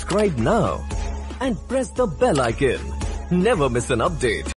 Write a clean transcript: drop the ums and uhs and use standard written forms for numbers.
subscribe now and press the bell icon. Never miss an update.